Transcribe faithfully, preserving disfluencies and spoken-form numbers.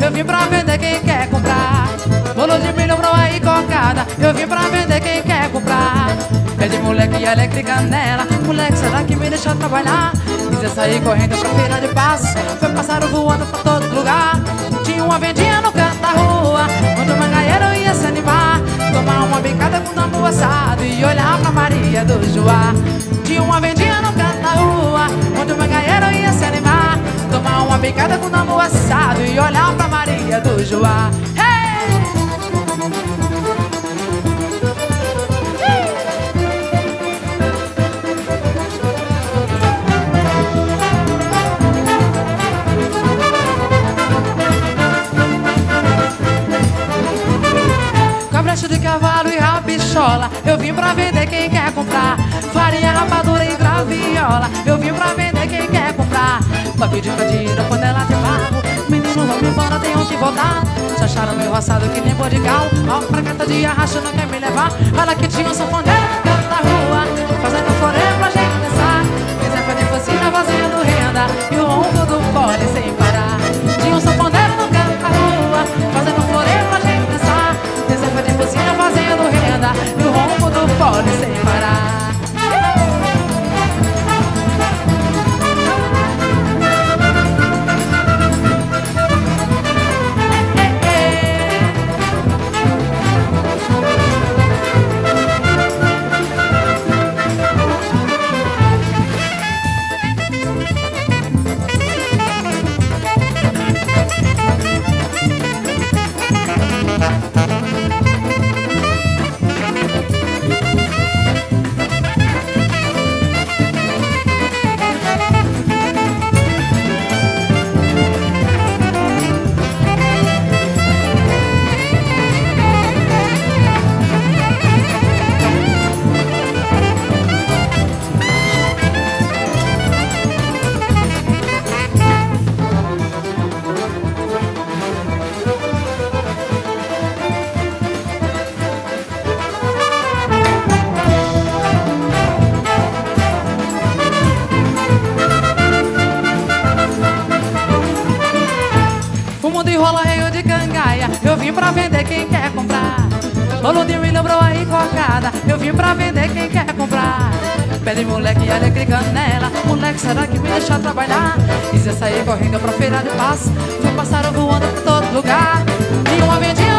eu vim pra vender quem quer comprar. Bolo de milho, broa e cocada, eu vim pra vender quem quer comprar. É de moleque alegre canela, moleque, será que me deixa trabalhar? Quiser sair correndo pra feira de passos, foi pássaro voando pra todo lugar. Tinha uma vendinha no canto da rua, onde o mangaeiro ia se animar, tomar uma bicada com tambo assado e olhar pra Maria do Joá. Tinha uma vendinha no canto da rua, onde o mangaeiro ia se animar, tomar uma bicada com tambo assado e olhar pra Maria do Joá. Hey! Cabresto de cavalo e rabichola, eu vim pra vender quem quer comprar. Farinha, rapadura e graviola, eu vim pra vender quem quer comprar. Papel de candeeiro, panela de barro, menino, vamos embora, tenho que voltar. Se acharam meu roçado que nem bodigal, ó, pra cata de arrasto não quer me levar. Olha que tinha um sanfoneiro no canto da rua, fazendo floreio pra gente dançar. Exemplo de focina fazendo renda e o ronco do fole sem parar. Tinha um sanfoneiro no canto da rua, fazendo floreio pra gente dançar. Exemplo de focina fazendo renda e o ronco do fole sem parar. O mundo enrola reio de cangaia, eu vim pra vender quem quer comprar. Bolo de milho, broa e cocada, eu vim pra vender quem quer comprar. Pede moleque, alegre canela, moleque, será que me deixa trabalhar? Quiser sair correndo pra feira de passo, foi pássaro voando pra todo lugar. E uma vendinha